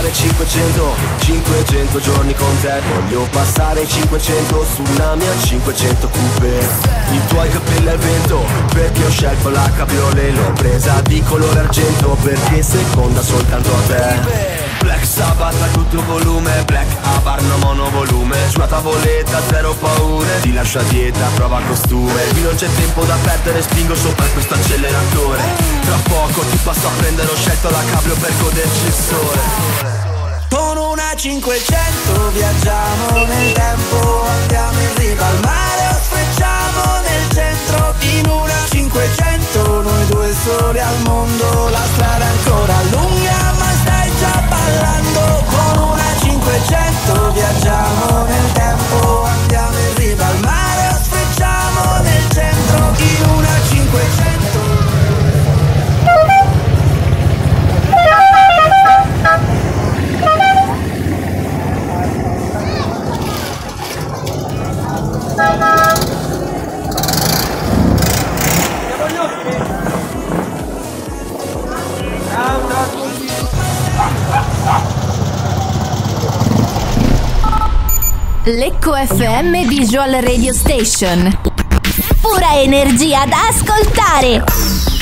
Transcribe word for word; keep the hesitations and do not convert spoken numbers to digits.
passare cinquecento, cinquecento giorni con te. Voglio passare cinquecento su una mia cinquecento coupe. I tuoi capelli al vento, perché ho scelto la cabriolet. L'ho presa di colore argento, perché seconda soltanto a te. Black Sabbath a tutto volume, Black Abarno monovolume. Su una tavoletta zero paure, ti lascio a dieta, prova costume. Qui non c'è tempo da perdere, spingo sopra questo acceleratore. Tra poco ti passo a prendere, ho scelto la cabrio per goderci il sole. Con una cinquecento viaggiamo nel tempo, andiamo in riva al mare o sfrecciamo nel centro. In una cinquecento noi due soli al mondo, la strada è ancora lunga ma stai già ballando. Con una cinquecento viaggiamo nel tempo, andiamo in riva al mare o sfrecciamo nel centro. In una cinquecento. Lecco F M Visual Radio Station. Pura energia da ascoltare.